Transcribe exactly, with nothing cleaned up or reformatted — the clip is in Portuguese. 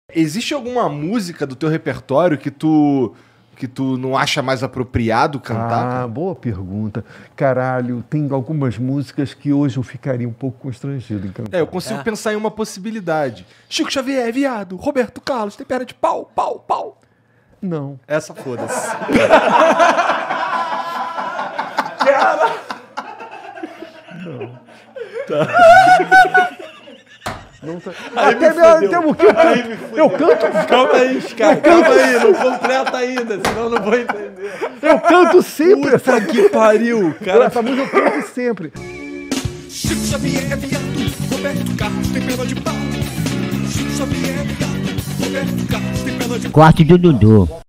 Existe alguma música do teu repertório que tu, que tu não acha mais apropriado cantar? Ah, cara? boa pergunta. Caralho, tem algumas músicas que hoje eu ficaria um pouco constrangido em cantar. É, eu consigo É. pensar em uma possibilidade. Chico Xavier, viado. Roberto Carlos, tem perna de pau, pau, pau. Não. Essa foda-se. Não tá... Aí Até me meu, fudeu. tem um que eu Aí me canto. fudeu. Eu canto, Calma aí, cara. Calma aí, não completa ainda, senão eu não vou entender. eu canto sempre essa, Puta que pariu, cara. essa música, eu canto sempre. Chico Xavier, viado, Roberto Carlos, tem perna de pau. Chico Xavier, viado, Roberto Carlos, tem perna de pau. Corte do Dudu.